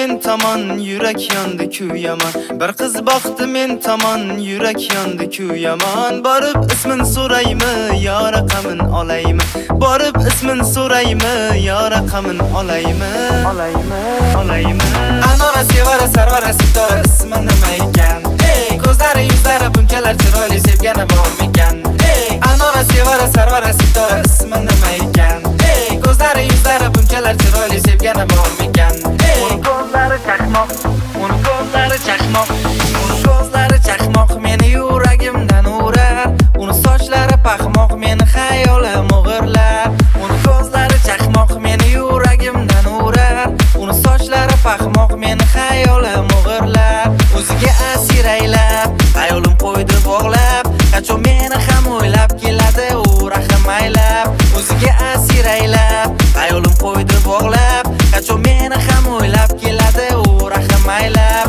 men tomon, yurak yondi kuyaman. Bir qiz boqdi men tomon, yurak yondi kuyaman. Borib ismin so'raymi, yo raqamin olaymi? Borib ismin so'raymi, yo raqamin olaymi? Olaymi. Anora sevara sarvara sitora ismi nima ekan? Ey, ko'zlari yuzlari bunchalar chiroyli sevgani bormikan? Ey, Anora sevara sarvara sitora ismi nima ekan? Ey, ko'zlari yuzlari bunchalar chiroyli sevgani bormikan? Ey, ko'zlari chaqmoq, uni ko'zlari chaqmoq, uni ko'zlari chaqmoq meni yuragimdan urar. Uni sochlari paxmoq meni xayolim o'g'irlar. Uni ko'zlari chaqmoq meni yuragimdan urar. Uni sochlari paxmoq meni xayolim o'g'irlar. O'ziga asir aylab, xayolim qo'ydi bog'lab. Qachon meni ham o'ylab keladi u rahim aylab. O'ziga asir aylab, xayolim qo'ydi bog'lab. Qachon meni ham o'ylab keladi u rahim aylab.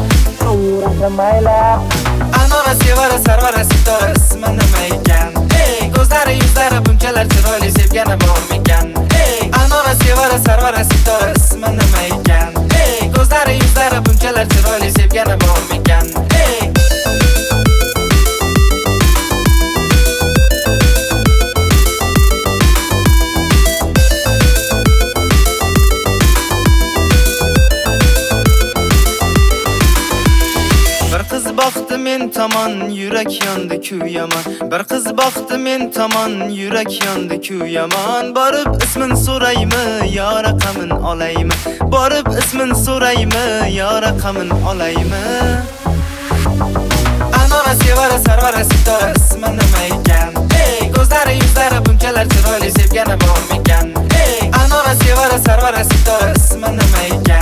Anora sevara sarvara sitora ismi nima ekan? Ey, ko'zlari yuzlari bunchalar chiroyli sevgani bormikan? Ey, Anora sevara sarvara sitora ismi nima ekan? Ey, ko'zlari yuzlari bunchalar chiroyli sevgani bormikan? Ey, boqdi men tomon, yurak yondi kuyaman. Bir qiz boqdi men tomon, yurak yondi kuyaman. Borib ismin so'raymi, yo raqamin olaymi? Borib ismin so'raymi, yo raqamin olaymi? Anora sevara sarvara sitora ismi nima ekan? Ey, ko'zlari yuzlari bunchalar chiroyli sevgani bormikan? Ey, Anora sevara sarvara sitora ismi nima ekan?